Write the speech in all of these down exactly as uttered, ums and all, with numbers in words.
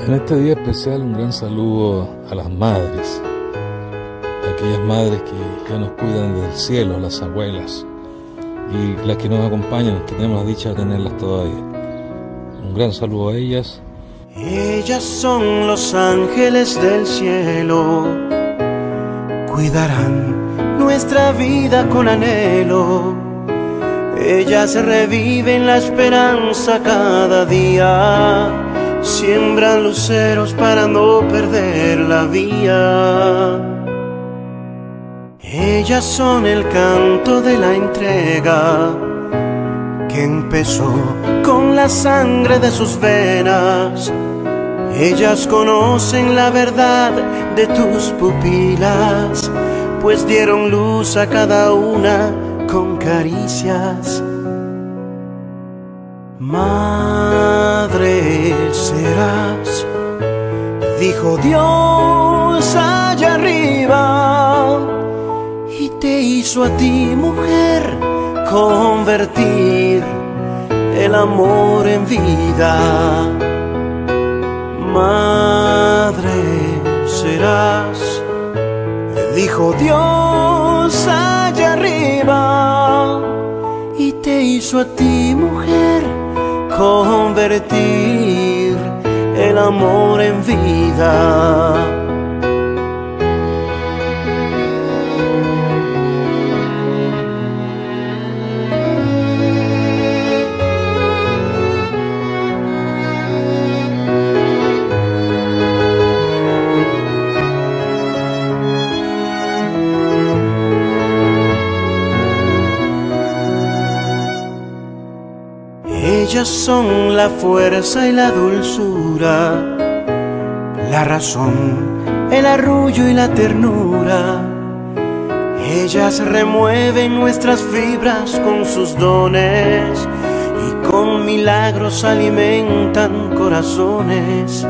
En este día especial un gran saludo a las madres, a aquellas madres que ya nos cuidan desde el cielo, las abuelas y las que nos acompañan, que tenemos la dicha de tenerlas todavía. Un gran saludo a ellas. Ellas son los ángeles del cielo, cuidarán nuestra vida con anhelo. Ellas reviven la esperanza cada día, siembran luceros para no perder la vía. Ellas son el canto de la entrega que empezó con la sangre de sus venas. Ellas conocen la verdad de tus pupilas, pues dieron luz a cada una con caricias. Madre serás, dijo Dios allá arriba, y te hizo a ti, mujer, convertir el amor en vida. Madre serás, dijo Dios allá arriba, y te hizo a ti, mujer, convertir el amor en vida. Ellas son la fuerza y la dulzura, la razón, el arrullo y la ternura. Ellas remueven nuestras fibras con sus dones y con milagros alimentan corazones.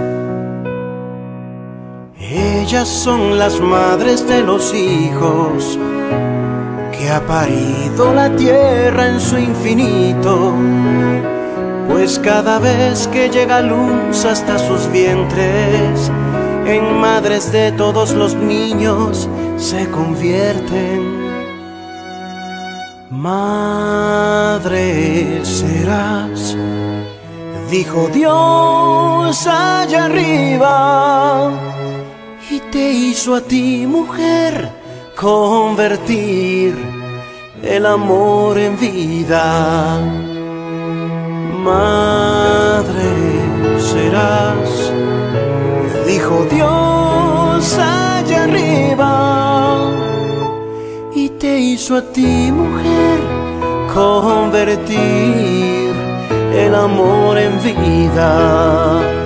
Ellas son las madres de los hijos que ha parido la tierra en su infinito, pues cada vez que llega luz hasta sus vientres, en madres de todos los niños se convierten. Madre serás, dijo Dios allá arriba, y te hizo a ti, mujer, convertir el amor en vida. Madre serás, dijo Dios allá arriba, y te hizo a ti, mujer, convertir el amor en vida.